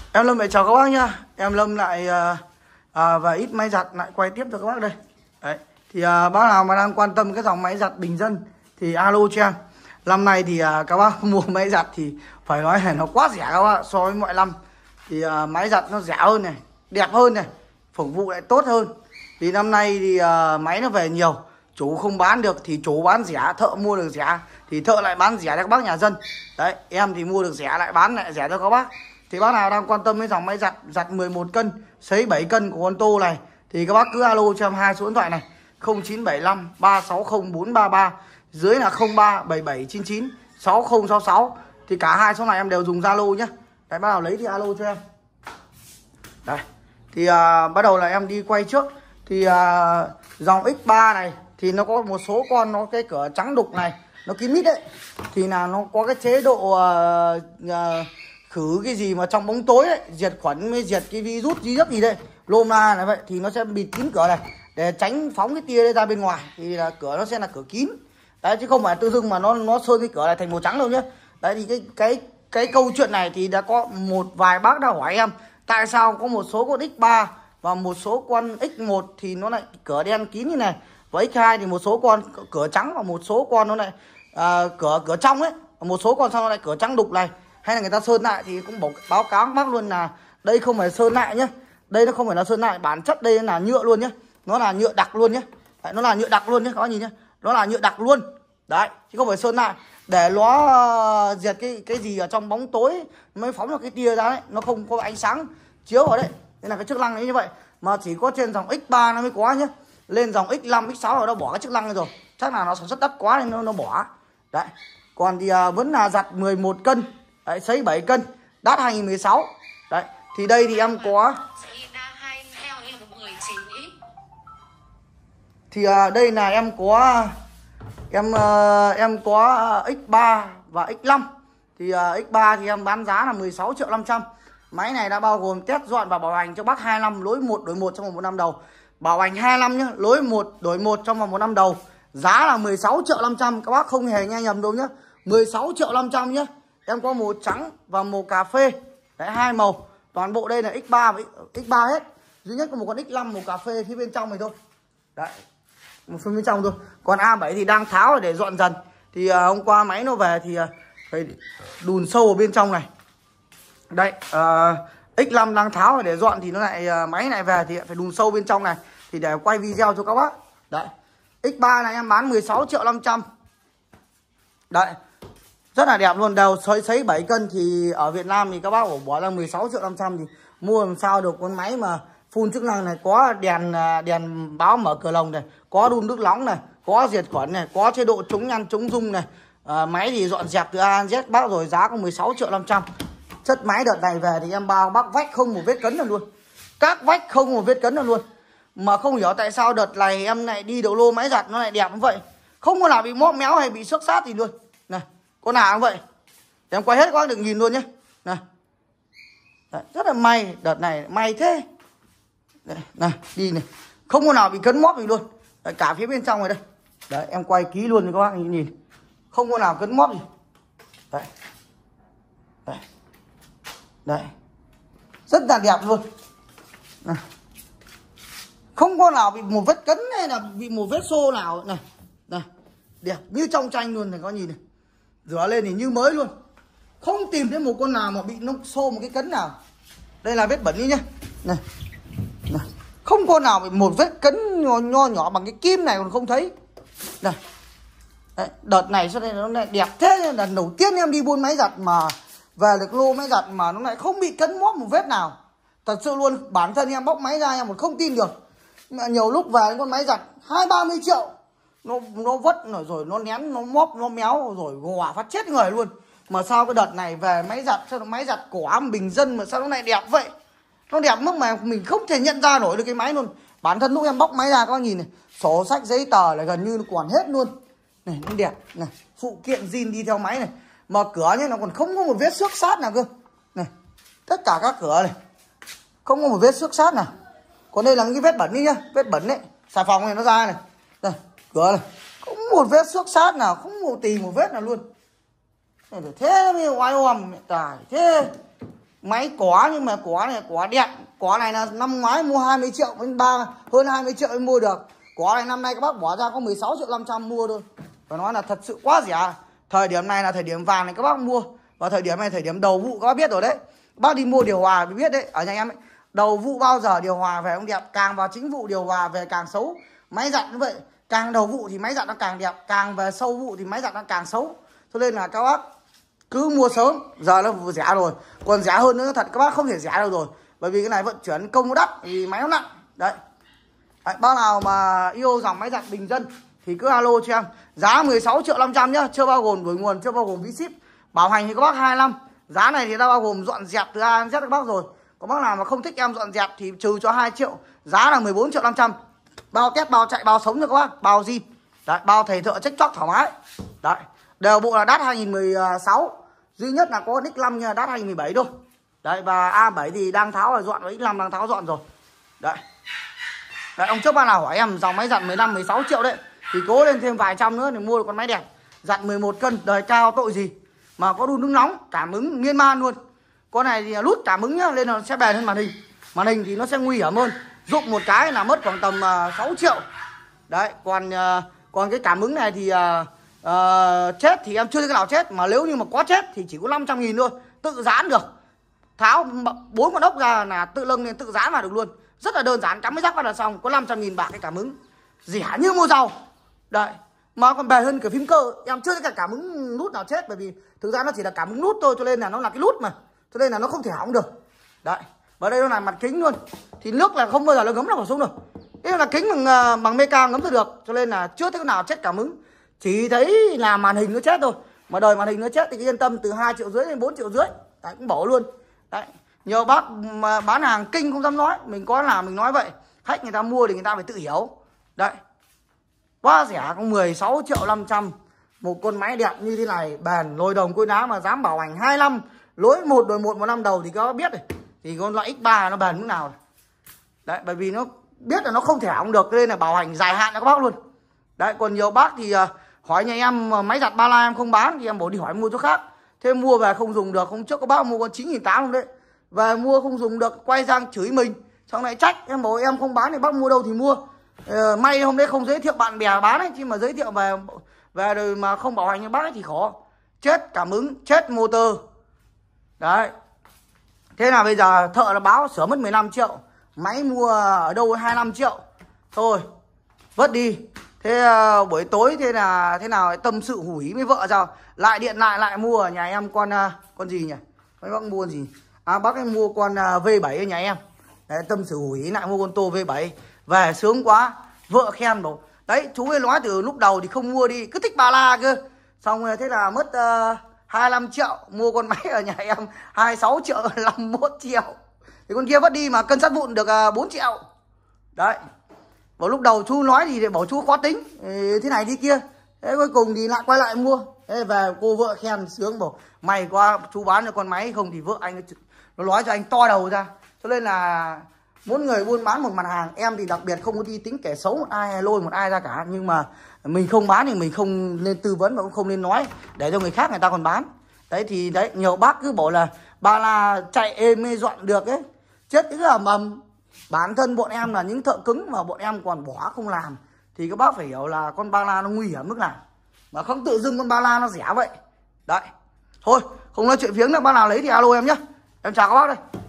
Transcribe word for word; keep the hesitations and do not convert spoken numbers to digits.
Em Lâm lại chào các bác nhá. Em Lâm lại à, à, và ít máy giặt lại quay tiếp cho các bác đây. Đấy. Thì à, bác nào mà đang quan tâm cái dòng máy giặt bình dân thì alo cho em. Năm nay thì à, các bác mua máy giặt thì phải nói là nó quá rẻ các bác so với mọi năm. Thì à, máy giặt nó rẻ hơn này, đẹp hơn này, phục vụ lại tốt hơn. Thì năm nay thì à, máy nó về nhiều, chủ không bán được thì chủ bán rẻ, thợ mua được rẻ thì thợ lại bán rẻ cho các bác nhà dân. Đấy, em thì mua được rẻ lại bán lại rẻ cho các bác. Thì bác nào đang quan tâm đến dòng máy giặt giặt mười một cân, sấy bảy cân của con Tô này thì các bác cứ alo cho em hai số điện thoại này: không chín bảy lăm ba sáu không bốn ba ba, dưới là không ba bảy bảy chín chín sáu không sáu sáu. Thì cả hai số này em đều dùng Zalo nhé. Đấy, bác nào lấy thì alo cho em. Đây. Thì à, bắt đầu là em đi quay trước. Thì à, dòng ích ba này thì nó có một số con nó cái cửa trắng đục này, nó kín mít đấy, thì là nó có cái chế độ à, à, khử cái gì mà trong bóng tối ấy, diệt khuẩn với diệt cái virus gì rất gì đây, lôm la này vậy, thì nó sẽ bịt kín cửa này để tránh phóng cái tia ra bên ngoài, thì là cửa nó sẽ là cửa kín. Đấy, chứ không phải tự dưng mà nó nó sơn cái cửa này thành màu trắng đâu nhé. Đấy, thì cái cái cái câu chuyện này thì đã có một vài bác đã hỏi em tại sao có một số con ích ba và một số con ích một thì nó lại cửa đen kín như này, và ích hai thì một số con cửa trắng, và một số con nó lại à, cửa cửa trong ấy, một số con sau nó lại cửa trắng đục này, hay là người ta sơn lại. Thì cũng báo cáo các bác luôn là đây không phải sơn lại nhé, đây nó không phải là sơn lại, bản chất đây là nhựa luôn nhé, nó là nhựa đặc luôn nhé. Đấy, nó là nhựa đặc luôn nhé các bác nhìn nhé, nó là nhựa đặc luôn đấy, chứ không phải sơn lại để nó uh, diệt cái cái gì ở trong bóng tối mới phóng được cái tia ra đấy, nó không có ánh sáng chiếu ở đấy, nên là cái chức năng ấy như vậy. Mà chỉ có trên dòng ích ba nó mới có nhé, lên dòng ích năm ích sáu rồi nó bỏ cái chức năng rồi, chắc là nó sản xuất đắt quá nên nó, nó bỏ đấy. Còn thì uh, vẫn là giặt mười một cân đấy, sấy bảy cân, đắt hai nghìn mười sáu đấy. Thì đây thì em có thì uh, đây là em có em uh, em có ích ba và ích năm. Thì uh, ích ba thì em bán giá là mười sáu triệu năm trăm. Máy này đã bao gồm test dọn và bảo hành cho bác hai năm, lỗi một đổi một trong vòng một năm đầu. Bảo hành hai năm nhá, lỗi một đổi một trong vòng một năm đầu. Giá là mười sáu triệu năm trăm, các bác không hề nghe nhầm đâu nhá. mười sáu triệu năm trăm nhá. Em có màu trắng và màu cà phê. Đấy, hai màu. Toàn bộ đây là ích ba và ích ba hết. Duy nhất có một con ích năm màu cà phê phía bên trong này thôi. Đấy, một phía bên trong thôi. Còn A bảy thì đang tháo để dọn dần. Thì uh, hôm qua máy nó về thì uh, phải đùn sâu ở bên trong này. Đây, uh, ích năm đang tháo để dọn thì nó lại uh, máy lại về thì phải đùn sâu bên trong này, thì để quay video cho các bác. Đấy, ích ba này em bán mười sáu triệu năm trăm. Đấy, rất là đẹp luôn, đều sấy sấy bảy cân. Thì ở Việt Nam thì các bác bỏ, bỏ ra mười sáu triệu năm trăm thì mua làm sao được con máy mà full chức năng này, có đèn đèn báo mở cửa lồng này, có đun nước nóng này, có diệt khuẩn này, có chế độ chống nhăn chống rung này. À, máy thì dọn dẹp từ A đến Z bác rồi, giá có mười sáu triệu năm trăm. Chất máy đợt này về thì em bao bác vách không một vết cấn nào luôn, các vách không một vết cấn nào luôn. Mà không hiểu tại sao đợt này em lại đi đầu lô máy giặt nó lại đẹp như vậy, không có nào bị móp méo hay bị xước sát gì luôn. Này, con nào cũng vậy, em quay hết các bác được nhìn luôn nhé. Này, đấy, rất là may, đợt này may thế. Đây, này, đi này, không có nào bị cấn móp gì luôn. Đấy, cả phía bên trong này đây. Đấy, em quay kỹ luôn cho các bác nhìn, không có nào cấn móp gì. Đấy, đấy, đấy, rất là đẹp luôn. Này, không có nào bị một vết cấn hay là bị một vết xô nào này. Này, đẹp như trong tranh luôn này, có nhìn này, rửa lên thì như mới luôn, không tìm thấy một con nào mà bị nó xô một cái cấn nào. Đây là vết bẩn đi nhá. Này, này, không con nào bị một vết cấn nho, nho nhỏ bằng cái kim này còn không thấy. Này, đấy, đợt này cho nên nó lại đẹp thế. Là đầu tiên em đi buôn máy giặt mà về được lô máy giặt mà nó lại không bị cấn móp một vết nào. Thật sự luôn, bản thân em bóc máy ra em còn không tin được. Mà nhiều lúc về con máy giặt hai ba mươi triệu, nó nó vất rồi, rồi nó nén, nó móp, nó méo rồi gò phát chết người luôn. Mà sao cái đợt này về máy giặt, sao máy giặt của bình dân mà sao nó lại đẹp vậy? Nó đẹp mức mà mình không thể nhận ra nổi được cái máy luôn. Bản thân lúc em bóc máy ra các bác nhìn này, sổ sách giấy tờ là gần như nó còn hết luôn. Này, nó đẹp này, phụ kiện zin đi theo máy này. Mà cửa nhé, nó còn không có một vết xước sát nào cơ. Này, tất cả các cửa này không có một vết xước sát nào. Còn đây là cái vết bẩn đi nhá, vết bẩn đấy, xà phòng này nó ra này. Đây, cửa này, không một vết xước sát nào, không một tì một vết nào luôn. Này, thế mới oai oăm tài thế. Máy có nhưng mà có này có đẹp. Có này là năm ngoái mua hai mươi triệu đến ba hơn hai mươi triệu mới mua được. Có này năm nay các bác bỏ ra có mười sáu triệu năm trăm mua thôi. Và nói là thật sự quá rẻ. Thời điểm này là thời điểm vàng này các bác mua. Và thời điểm này thời điểm đầu vụ các bác biết rồi đấy. Bác đi mua điều hòa mới biết đấy. Ở nhà em ấy, đầu vụ bao giờ điều hòa về không đẹp, càng vào chính vụ điều hòa về càng xấu. Máy giặt như vậy, càng đầu vụ thì máy giặt nó càng đẹp, càng về sâu vụ thì máy giặt nó càng xấu. Cho nên là các bác cứ mua sớm, giờ nó vừa rẻ rồi. Còn rẻ hơn nữa thật các bác không thể rẻ đâu rồi. Bởi vì cái này vận chuyển công nó đắt thì máy nó nặng. Đấy. Đấy, bác nào mà yêu dòng máy giặt bình dân thì cứ alo cho em. Giá mười sáu triệu năm trăm nhá, chưa bao gồm đổi nguồn, chưa bao gồm phí ship. Bảo hành thì các bác hai năm. Giá này thì đã bao gồm dọn dẹp từ A đến Z các bác rồi. Có bác nào mà không thích em dọn dẹp thì trừ cho hai triệu. Giá là mười bốn triệu năm trăm. Bao test, bao chạy, bao sống cho các bác, bao zin. Đấy, bao thầy thợ check chóc thoải mái. Đấy, đều bộ là đắt hai nghìn mười sáu. Duy nhất là có X năm nha, đắt hai nghìn mười bảy thôi. Đấy, và A bảy thì đang tháo rồi dọn, và X năm đang tháo dọn rồi. Đấy. Đấy, ông trước bác nào hỏi em dòng máy giặt mười lăm mười sáu triệu đấy thì cố lên thêm vài trăm nữa để mua được con máy đẹp. Giặt mười một cân, đời cao tội gì. Mà có đun nước nóng, cảm ứng miên man luôn. Con này thì lút cảm ứng nhá, nên là sẽ bền hơn màn hình. Màn hình thì nó sẽ nguy hiểm hơn. Dụng một cái là mất khoảng tầm uh, sáu triệu. Đấy, còn uh, còn cái cảm ứng này thì uh, uh, chết thì em chưa thấy cái nào chết. Mà nếu như mà có chết thì chỉ có năm trăm nghìn thôi. Tự dán được. Tháo bốn con ốc ra là tự lưng lên tự dán vào được luôn. Rất là đơn giản, cắm cái rắc vào là xong. Có năm trăm nghìn bạc cái cảm ứng. Rẻ như mua rau. Đấy, mà còn bền hơn cả phím cơ. Em chưa thấy cả cảm ứng nút nào chết. Bởi vì thực ra nó chỉ là cảm ứng nút thôi, cho nên là nó là cái nút mà. Cho nên là nó không thể hỏng được. Đấy, và đây nó là mặt kính luôn. Thì nước là không bao giờ nó ngấm vào xuống được. Đây là kính bằng bằng meca ngấm được. Cho nên là chưa thấy cái nào chết cảm ứng. Chỉ thấy là màn hình nó chết thôi. Mà đời màn hình nó chết thì yên tâm, từ hai triệu rưỡi đến bốn triệu rưỡi. Đấy, cũng bỏ luôn. Đấy, nhiều bác mà bán hàng kinh không dám nói. Mình có làm mình nói vậy. Khách người ta mua thì người ta phải tự hiểu. Đấy, quá rẻ, có mười sáu triệu năm trăm. Một con máy đẹp như thế này, bền, lồi đồng cối đá mà dám bảo hành hai năm. Lỗi một đổi một một năm đầu thì các bác biết rồi. Thì con loại X ba nó bền mức nào. Đấy, bởi vì nó biết là nó không thể hỏng được, nên là bảo hành dài hạn cho các bác luôn. Đấy, còn nhiều bác thì uh, hỏi nhà em uh, máy giặt ba la em không bán thì em bảo đi hỏi mua chỗ khác. Thế mua về không dùng được, hôm trước các bác mua con chín nghìn tám trăm đấy. Về mua không dùng được, quay sang chửi mình, xong lại trách. Em bảo em không bán thì bác mua đâu thì mua. Uh, may hôm đấy không giới thiệu bạn bè bán ấy, chứ mà giới thiệu về về rồi mà không bảo hành cho bác ấy thì khó. Chết cảm ứng, chết motor. Đấy. Thế là bây giờ thợ là báo sửa mất mười lăm triệu. Máy mua ở đâu hai mươi lăm triệu. Thôi, vứt đi. Thế uh, buổi tối thế là thế nào tâm sự hủi với vợ sao? Lại điện lại lại mua ở nhà em con uh, con gì nhỉ? Mấy bác mua con gì? À bác ấy mua con uh, V bảy ở nhà em. Đấy, tâm sự hủi lại mua con Tô V bảy. Về sướng quá. Vợ khen bảo. Đấy, chú ấy nói từ lúc đầu thì không mua đi, cứ thích ba la cơ. Xong rồi thế là mất uh, hai mươi lăm triệu. Mua con máy ở nhà em hai mươi sáu triệu, năm mươi mốt triệu. Thì con kia vứt đi mà cân sắt vụn được uh, bốn triệu. Đấy. Vào lúc đầu chú nói thì bảo chú khó tính, thế này thế kia. Thế cuối cùng thì lại quay lại mua. Thế về cô vợ khen sướng bảo may quá chú bán cho con máy, không thì vợ anh nó nói cho anh to đầu ra. Cho nên là muốn người buôn bán một mặt hàng, em thì đặc biệt không có đi tính kẻ xấu một ai hay lôi một ai ra cả. Nhưng mà mình không bán thì mình không nên tư vấn và cũng không nên nói để cho người khác người ta còn bán. Đấy thì đấy, nhiều bác cứ bảo là ba la chạy êm mê dọn được ấy. Chết cái là mầm. Bản thân bọn em là những thợ cứng mà bọn em còn bỏ không làm thì các bác phải hiểu là con ba la nó nguy hiểm mức nào. Mà không tự dưng con ba la nó rẻ vậy. Đấy. Thôi, không nói chuyện phiếng nữa, bác nào lấy thì alo em nhé. Em chào các bác đây.